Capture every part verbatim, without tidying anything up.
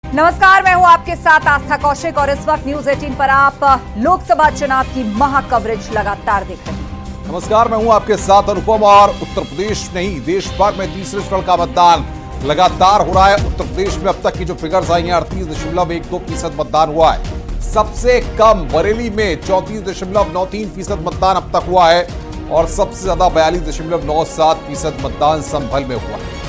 नमस्कार, मैं हूं आपके साथ आस्था कौशिक और इस वक्त न्यूज अठारह पर आप लोकसभा चुनाव की महा कवरेज लगातार देख रहे हैं। नमस्कार, मैं हूं आपके साथ अनुपम और उत्तर प्रदेश नहीं देश भर में तीसरे चरण का मतदान लगातार हो रहा है। उत्तर प्रदेश में अब तक की जो फिगर्स आई हैं अड़तीस दशमलव एक दो फीसद मतदान हुआ है। सबसे कम बरेली में चौंतीस दशमलव नौ तीन फीसद मतदान अब तक हुआ है और सबसे ज्यादा बयालीस दशमलव नौ सात फीसद मतदान संभल में हुआ है।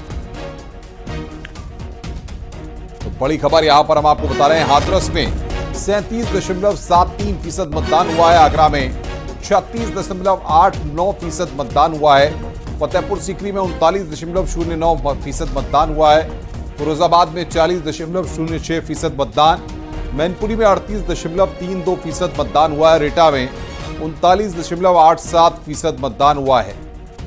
तो बड़ी खबर यहां पर हम आपको बता रहे हैं, हाथरस में सैंतीस दशमलव सात तीन फीसद मतदान हुआ है। आगरा में छत्तीस दशमलव आठ नौ फीसद मतदान हुआ है। फतेहपुर सीकरी में उनतालीस दशमलव शून्य नौ फीसद मतदान हुआ है। फिरोजाबाद में चालीस दशमलव शून्य छह फीसद मतदान, मैनपुरी में अड़तीस दशमलव तीन दो फीसद मतदान हुआ है। रेटा में उनतालीस दशमलव आठ सात फीसद मतदान हुआ है।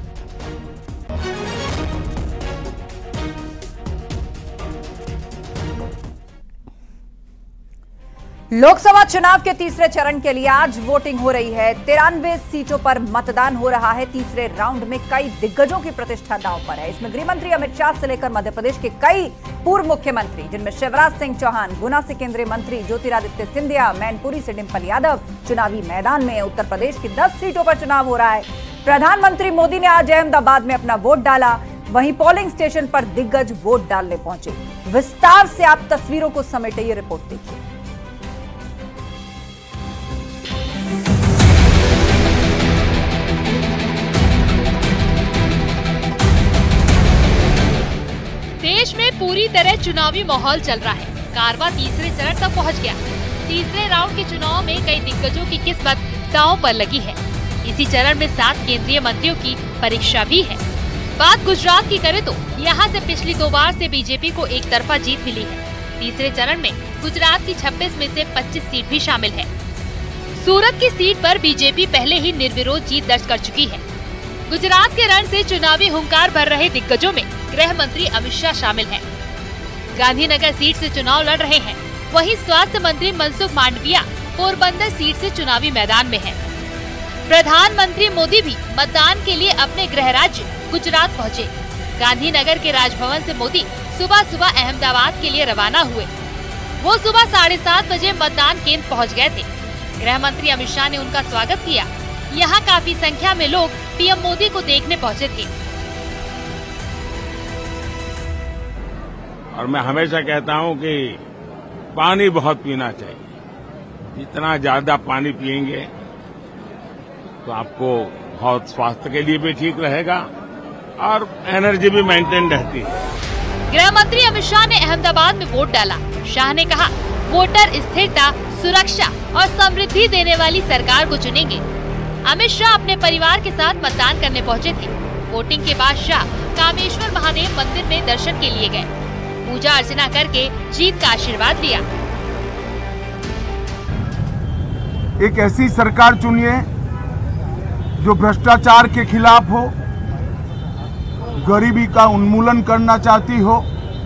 लोकसभा चुनाव के तीसरे चरण के लिए आज वोटिंग हो रही है। तिरानवे सीटों पर मतदान हो रहा है। तीसरे राउंड में कई दिग्गजों की प्रतिष्ठा दांव पर है। इसमें गृह मंत्री अमित शाह से लेकर मध्य प्रदेश के कई पूर्व मुख्यमंत्री, जिनमें शिवराज सिंह चौहान, गुना से केंद्रीय मंत्री ज्योतिरादित्य सिंधिया, मैनपुरी से डिंपल यादव चुनावी मैदान में। उत्तर प्रदेश की दस सीटों पर चुनाव हो रहा है। प्रधानमंत्री मोदी ने आज अहमदाबाद में अपना वोट डाला। वहीं पोलिंग स्टेशन पर दिग्गज वोट डालने पहुंचे। विस्तार से आप तस्वीरों को समेटे ये रिपोर्ट देखिए। देश में पूरी तरह चुनावी माहौल चल रहा है। कारवां तीसरे चरण तक पहुंच गया। तीसरे राउंड के चुनाव में कई दिग्गजों की किस्मत दांव पर लगी है। इसी चरण में सात केंद्रीय मंत्रियों की परीक्षा भी है। बात गुजरात की करें तो यहां से पिछली दो बार से बीजेपी को एक तरफा जीत मिली है। तीसरे चरण में गुजरात की छब्बीस में से पच्चीस सीट भी शामिल है। सूरत की सीट पर बीजेपी पहले ही निर्विरोध जीत दर्ज कर चुकी है। गुजरात के रण से चुनावी हुंकार भर रहे दिग्गजों में गृह मंत्री अमित शाह शामिल हैं। गांधीनगर सीट से चुनाव लड़ रहे हैं। वहीं स्वास्थ्य मंत्री मनसुख मांडविया पोरबंदर सीट से चुनावी मैदान में हैं। प्रधानमंत्री मोदी भी मतदान के लिए अपने गृह राज्य गुजरात पहुंचे। गांधीनगर के राजभवन से मोदी सुबह सुबह अहमदाबाद के लिए रवाना हुए। वो सुबह साढ़े सात बजे मतदान केंद्र पहुँच गए थे। गृह मंत्री अमित शाह ने उनका स्वागत किया। यहाँ काफी संख्या में लोग पीएम मोदी को देखने पहुँचे थे। और मैं हमेशा कहता हूं कि पानी बहुत पीना चाहिए। जितना ज्यादा पानी पिएंगे तो आपको बहुत स्वास्थ्य के लिए भी ठीक रहेगा और एनर्जी भी मेंटेन रहती है। गृह मंत्री अमित शाह ने अहमदाबाद में वोट डाला। शाह ने कहा, वोटर स्थिरता, सुरक्षा और समृद्धि देने वाली सरकार को चुनेंगे। अमित शाह अपने परिवार के साथ मतदान करने पहुंचे थे। वोटिंग के बाद शाह कामेश्वर महादेव मंदिर में दर्शन के लिए गए। पूजा अर्चना करके जीत का आशीर्वाद लिया। एक ऐसी सरकार चुनिए जो भ्रष्टाचार के खिलाफ हो, गरीबी का उन्मूलन करना चाहती हो,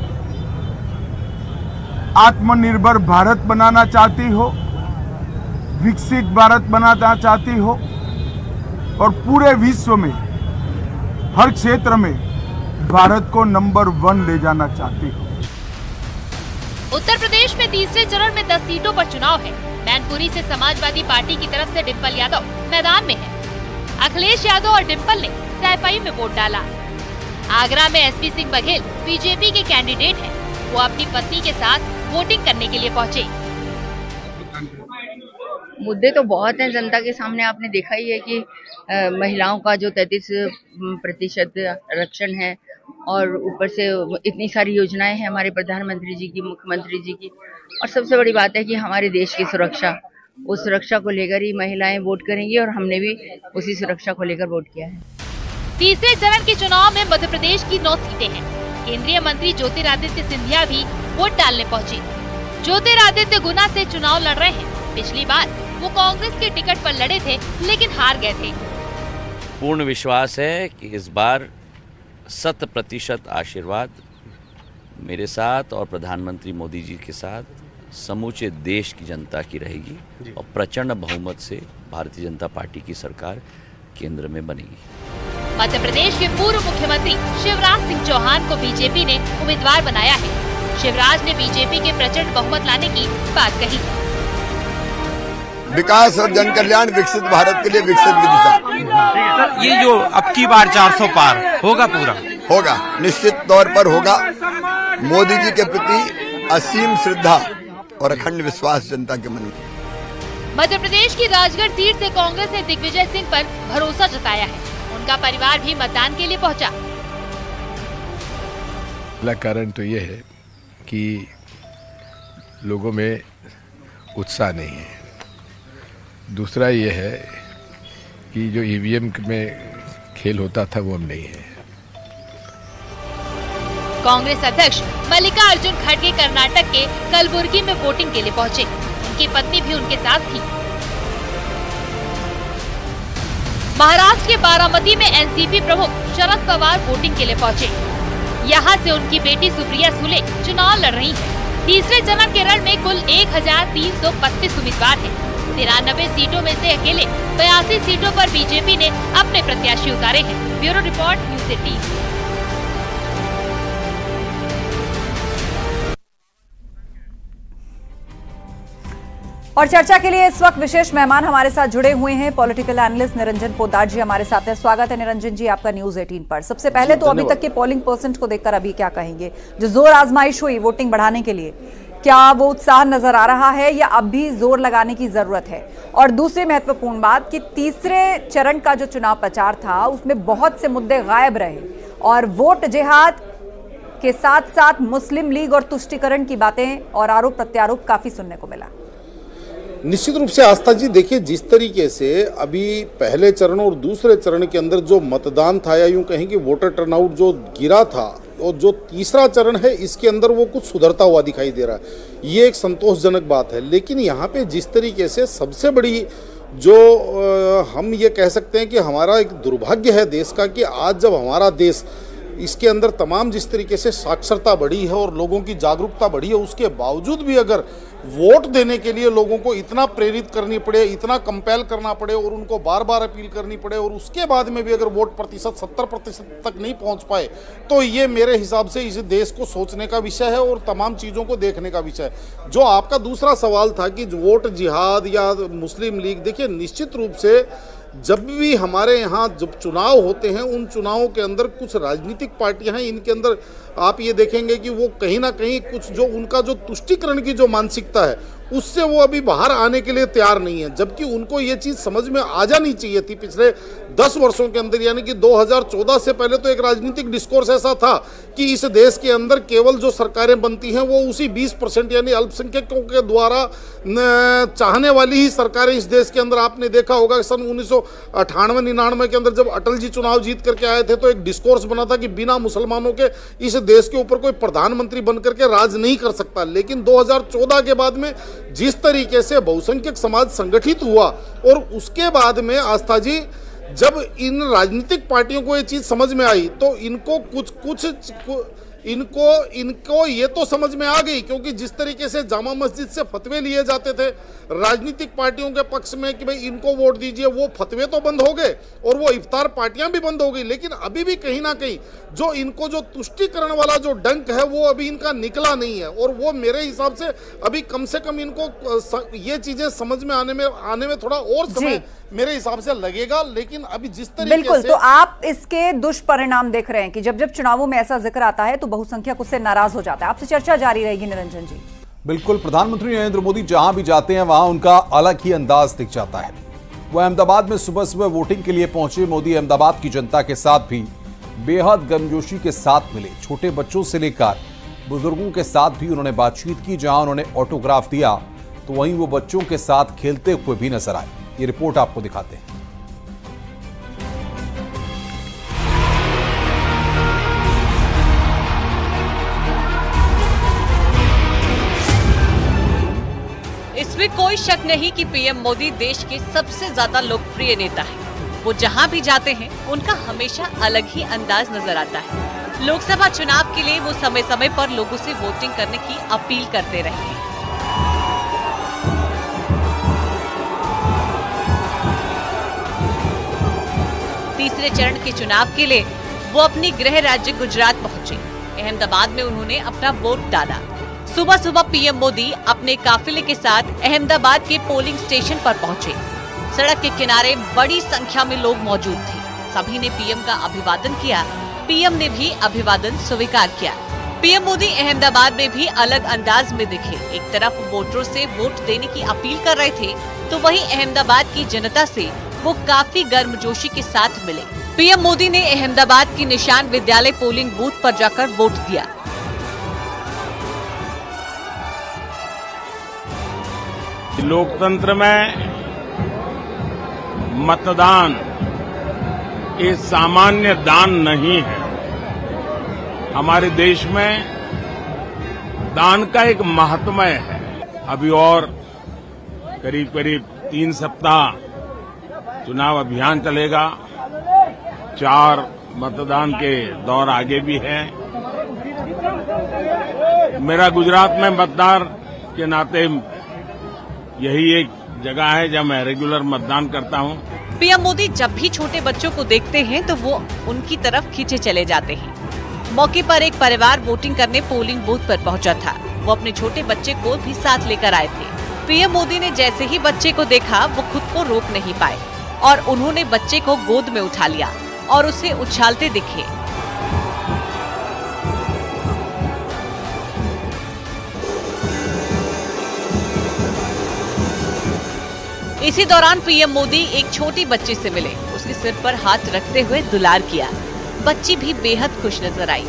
आत्मनिर्भर भारत बनाना चाहती हो, विकसित भारत बनाना चाहती हो और पूरे विश्व में हर क्षेत्र में भारत को नंबर वन ले जाना चाहती हो। उत्तर प्रदेश में तीसरे चरण में दस सीटों पर चुनाव है। मैनपुरी से समाजवादी पार्टी की तरफ से डिंपल यादव मैदान में है। अखिलेश यादव और डिंपल ने सैफई में वोट डाला। आगरा में एसपी सिंह बघेल बीजेपी के कैंडिडेट हैं। वो अपनी पत्नी के साथ वोटिंग करने के लिए पहुंचे। मुद्दे तो बहुत हैं जनता के सामने। आपने देखा ही है कि आ, महिलाओं का जो तैंतीस प्रतिशत आरक्षण है और ऊपर से इतनी सारी योजनाएं हैं हमारे प्रधानमंत्री जी की, मुख्यमंत्री जी की। और सबसे बड़ी बात है कि हमारे देश की सुरक्षा, उस सुरक्षा को लेकर ही महिलाएं वोट करेंगी और हमने भी उसी सुरक्षा को लेकर वोट किया है। तीसरे चरण के चुनाव में मध्य प्रदेश की नौ सीटें हैं। केंद्रीय मंत्री ज्योतिरादित्य सिंधिया भी वोट डालने पहुंचे। ज्योतिरादित्य गुना से चुनाव लड़ रहे हैं। पिछली बार वो कांग्रेस के टिकट पर लड़े थे लेकिन हार गए थे। पूर्ण विश्वास है कि इस बार शत प्रतिशत आशीर्वाद मेरे साथ और प्रधानमंत्री मोदी जी के साथ समूचे देश की जनता की रहेगी और प्रचंड बहुमत से भारतीय जनता पार्टी की सरकार केंद्र में बनेगी। मध्य प्रदेश के पूर्व मुख्यमंत्री शिवराज सिंह चौहान को बीजेपी ने उम्मीदवार बनाया है। शिवराज ने बीजेपी के प्रचंड बहुमत लाने की बात कही। विकास और जन कल्याण, विकसित भारत के लिए विकसित विदिशा। ये जो अब की बार चार सौ पार होगा, पूरा होगा, निश्चित तौर पर होगा। मोदी जी के प्रति असीम श्रद्धा और अखंड विश्वास जनता के मन में। मध्य प्रदेश की राजगढ़ सीट से कांग्रेस ने दिग्विजय सिंह पर भरोसा जताया है। उनका परिवार भी मतदान के लिए पहुंचा। पहला कारण तो ये है कि लोगों में उत्साह नहीं है। दूसरा ये है कि जो ईवीएम में खेल होता था वो अब नहीं है। कांग्रेस अध्यक्ष मल्लिकार्जुन खड़गे कर्नाटक के कलबुर्गी में वोटिंग के लिए पहुंचे। उनकी पत्नी भी उनके साथ थी। महाराष्ट्र के बारामती में एनसीपी प्रमुख शरद पवार वोटिंग के लिए पहुंचे। यहां से उनकी बेटी सुप्रिया सुले चुनाव लड़ रही है। तीसरे चरण के रण में कुल एक हजार तीन सौ बत्तीस उम्मीदवार हैं। तिरानबे सीटों में से अकेले बयासी सीटों पर बीजेपी ने अपने प्रत्याशी उतारे हैं। Bureau report, news eighteen. और चर्चा के लिए इस वक्त विशेष मेहमान हमारे साथ जुड़े हुए हैं। पॉलिटिकल एनालिस्ट निरंजन पोद्दार जी हमारे साथ हैं। स्वागत है निरंजन जी आपका न्यूज़ अठारह पर। सबसे पहले तो अभी तक के पोलिंग परसेंट को देखकर अभी क्या कहेंगे? जो जोर आजमाइश हुई वोटिंग बढ़ाने के लिए, क्या वो उत्साह नजर आ रहा है या अब भी जोर लगाने की जरूरत है? और दूसरी महत्वपूर्ण बात कि तीसरे चरण का जो चुनाव प्रचार था उसमें बहुत से मुद्दे गायब रहे और वोट जिहाद के साथ साथ मुस्लिम लीग और तुष्टीकरण की बातें और आरोप प्रत्यारोप काफी सुनने को मिला। निश्चित रूप से आस्था जी, देखिए जिस तरीके से अभी पहले चरण और दूसरे चरण के अंदर जो मतदान था या यूं कहें कि वोटर टर्नआउट जो गिरा था, और जो तीसरा चरण है इसके अंदर वो कुछ सुधरता हुआ दिखाई दे रहा है। ये एक संतोषजनक बात है। लेकिन यहाँ पे जिस तरीके से सबसे बड़ी जो आ, हम ये कह सकते हैं कि हमारा एक दुर्भाग्य है देश का कि आज जब हमारा देश इसके अंदर तमाम जिस तरीके से साक्षरता बढ़ी है और लोगों की जागरूकता बढ़ी है, उसके बावजूद भी अगर वोट देने के लिए लोगों को इतना प्रेरित करनी पड़े, इतना कंपेल करना पड़े और उनको बार बार अपील करनी पड़े और उसके बाद में भी अगर वोट प्रतिशत सत्तर प्रतिशत तक नहीं पहुंच पाए, तो ये मेरे हिसाब से इस देश को सोचने का विषय है और तमाम चीज़ों को देखने का विषय है। जो आपका दूसरा सवाल था कि वोट जिहाद या मुस्लिम लीग, देखिए निश्चित रूप से जब भी हमारे यहाँ जब चुनाव होते हैं उन चुनावों के अंदर कुछ राजनीतिक पार्टियां हैं, इनके अंदर आप ये देखेंगे कि वो कहीं ना कहीं कुछ जो उनका जो तुष्टीकरण की जो मानसिकता है उससे वो अभी बाहर आने के लिए तैयार नहीं है। जबकि उनको ये चीज़ समझ में आ जानी चाहिए थी पिछले दस वर्षों के अंदर, यानी कि दो हज़ार चौदह से पहले तो एक राजनीतिक डिस्कोर्स ऐसा था कि इस देश के अंदर केवल जो सरकारें बनती हैं वो उसी बीस परसेंट यानी अल्पसंख्यकों के द्वारा चाहने वाली ही सरकारें इस देश के अंदर। आपने देखा होगा सन उन्नीस सौ अठानवे निन्यानवे के अंदर जब अटल जी चुनाव जीत करके आए थे तो एक डिस्कोर्स बना था कि बिना मुसलमानों के इस देश के ऊपर कोई प्रधानमंत्री बनकर के राज नहीं कर सकता। लेकिन दो हज़ार चौदह के बाद में जिस तरीके से बहुसंख्यक समाज संगठित हुआ और उसके बाद में आस्था जी जब इन राजनीतिक पार्टियों को ये चीज समझ में आई तो इनको कुछ कुछ इनको इनको ये तो समझ में आ गई, क्योंकि जिस तरीके से जामा मस्जिद से फतवे लिए जाते थे राजनीतिक पार्टियों के पक्ष में कि भाई इनको वोट दीजिए, वो फतवे तो बंद हो गए और वो इफ्तार पार्टियां भी बंद हो गई। लेकिन अभी भी कहीं ना कहीं जो इनको जो तुष्टीकरण वाला जो डंक है वो अभी इनका निकला नहीं है और वो मेरे हिसाब से अभी कम से कम इनको ये चीजें समझ में आने में आने में थोड़ा और समय मेरे हिसाब से लगेगा। लेकिन अभी जिस तरीके बिल्कुल से तो आप इसके दुष्परिणाम देख रहे हैं कि जब जब चुनावों में ऐसा जिक्र आता है तो बहुसंख्यक उससे नाराज हो जाता है। आपसे चर्चा जारी रहेगी निरंजन जी। बिल्कुल, प्रधानमंत्री नरेंद्र मोदी जहां भी जाते हैं वहां उनका अलग ही अंदाज दिख जाता है। वो अहमदाबाद में सुबह सुबह वोटिंग के लिए पहुंचे। मोदी अहमदाबाद की जनता के साथ भी बेहद गर्मजोशी के साथ मिले। छोटे बच्चों से लेकर बुजुर्गों के साथ भी उन्होंने बातचीत की। जहां उन्होंने ऑटोग्राफ दिया तो वहीं वो बच्चों के साथ खेलते हुए भी नजर आए। ये रिपोर्ट आपको दिखाते हैं। इसमें कोई शक नहीं कि पीएम मोदी देश के सबसे ज्यादा लोकप्रिय नेता हैं। वो जहां भी जाते हैं उनका हमेशा अलग ही अंदाज नजर आता है। लोकसभा चुनाव के लिए वो समय समय पर लोगों से वोटिंग करने की अपील करते रहे हैं। तीसरे चरण के चुनाव के लिए वो अपनी गृह राज्य गुजरात पहुंचे। अहमदाबाद में उन्होंने अपना वोट डाला। सुबह सुबह पीएम मोदी अपने काफिले के साथ अहमदाबाद के पोलिंग स्टेशन पर पहुंचे। सड़क के किनारे बड़ी संख्या में लोग मौजूद थे। सभी ने पीएम का अभिवादन किया। पीएम ने भी अभिवादन स्वीकार किया। पीएम मोदी अहमदाबाद में भी अलग अंदाज में दिखे। एक तरफ वोटरों से वोट देने की अपील कर रहे थे, तो वहीं अहमदाबाद की जनता से वो काफी गर्मजोशी के साथ मिले। पीएम मोदी ने अहमदाबाद की निशान विद्यालय पोलिंग बूथ पर जाकर वोट दिया। लोकतंत्र में मतदान ये सामान्य दान नहीं है। हमारे देश में दान का एक महात्म्य है। अभी और करीब करीब तीन सप्ताह चुनाव अभियान चलेगा। चार मतदान के दौर आगे भी है। मेरा गुजरात में मतदार के नाते यही एक जगह है जहां मैं रेगुलर मतदान करता हूं। पीएम मोदी जब भी छोटे बच्चों को देखते हैं तो वो उनकी तरफ खींचे चले जाते हैं। मौके पर एक परिवार वोटिंग करने पोलिंग बूथ पर पहुंचा था। वो अपने छोटे बच्चे को भी साथ लेकर आए थे। पीएम मोदी ने जैसे ही बच्चे को देखा वो खुद को रोक नहीं पाए और उन्होंने बच्चे को गोद में उठा लिया और उसे उछालते दिखे। इसी दौरान पीएम मोदी एक छोटी बच्ची से मिले। उसके सिर पर हाथ रखते हुए दुलार किया। बच्ची भी बेहद खुश नजर आई।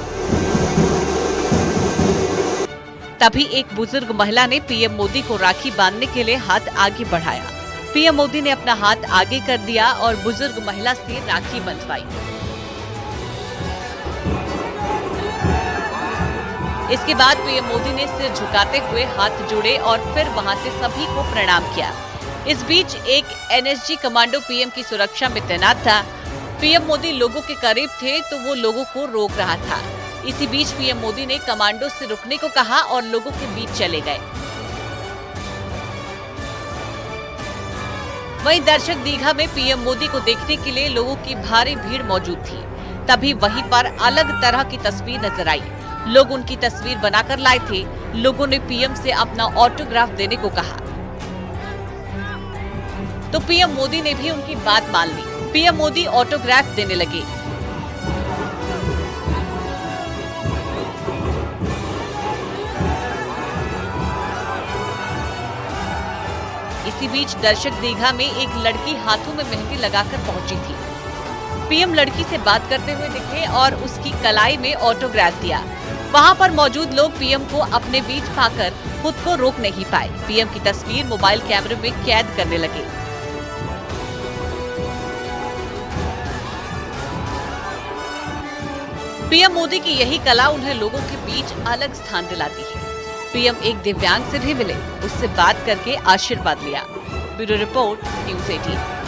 तभी एक बुजुर्ग महिला ने पीएम मोदी को राखी बांधने के लिए हाथ आगे बढ़ाया। पीएम मोदी ने अपना हाथ आगे कर दिया और बुजुर्ग महिला से राखी बंधवाई। इसके बाद पीएम मोदी ने सिर झुकाते हुए हाथ जोड़े और फिर वहां से सभी को प्रणाम किया। इस बीच एक एनएसजी कमांडो पीएम की सुरक्षा में तैनात था। पीएम मोदी लोगों के करीब थे तो वो लोगों को रोक रहा था। इसी बीच पीएम मोदी ने कमांडो से रुकने को कहा और लोगों के बीच चले गए। वहीं दर्शक दीघा में पीएम मोदी को देखने के लिए लोगों की भारी भीड़ मौजूद थी। तभी वहीं पर अलग तरह की तस्वीर नजर आई। लोग उनकी तस्वीर बनाकर लाए थे। लोगों ने पीएम से अपना ऑटोग्राफ देने को कहा तो पीएम मोदी ने भी उनकी बात मान ली। पीएम मोदी ऑटोग्राफ देने लगे। इसी बीच दर्शक दीघा में एक लड़की हाथों में मेहंदी लगाकर पहुंची थी। पीएम लड़की से बात करते हुए दिखे और उसकी कलाई में ऑटोग्राफ दिया। वहां पर मौजूद लोग पीएम को अपने बीच पाकर खुद को रोक नहीं पाए। पीएम की तस्वीर मोबाइल कैमरे में कैद करने लगे। पीएम मोदी की यही कला उन्हें लोगों के बीच अलग स्थान दिलाती है। पीएम एक दिव्यांग से भी मिले, उससे बात करके आशीर्वाद लिया। ब्यूरो रिपोर्ट, न्यूज़ अठारह।